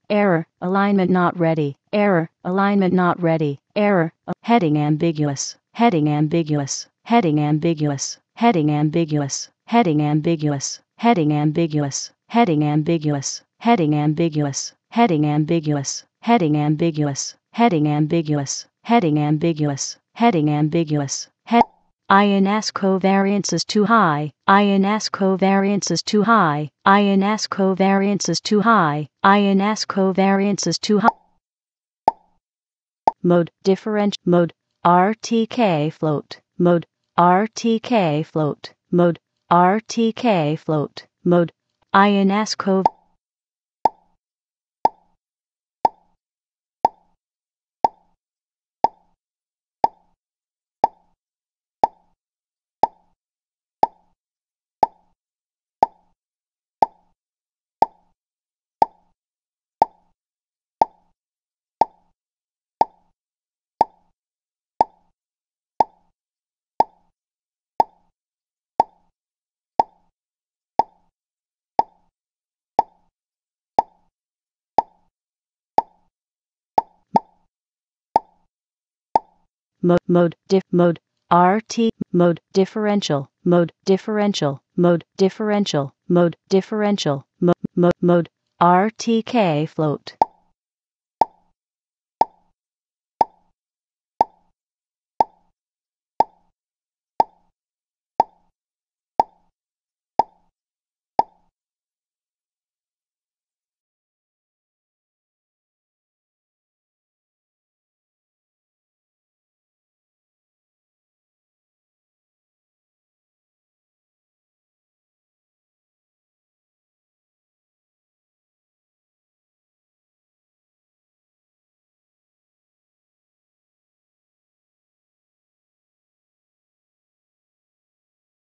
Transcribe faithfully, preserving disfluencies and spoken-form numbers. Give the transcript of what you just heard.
Error, alignment not ready. Error, alignment not ready. Error, heading ambiguous. Heading ambiguous. Heading ambiguous. Heading ambiguous. Heading ambiguous. Heading ambiguous. Heading ambiguous. Heading ambiguous. Heading ambiguous. Heading ambiguous. Heading ambiguous. Heading ambiguous. Heading ambiguous. Head I N S covariance is too high. I N S covariance is too high. I N S covariance is too high. I N S covariance is too high. Mode differential mode R T K float mode R T K float mode R T K float mode I N S cov mode mode diff mode R T mode differential mode differential mode differential mode differential mode mode mode R T K float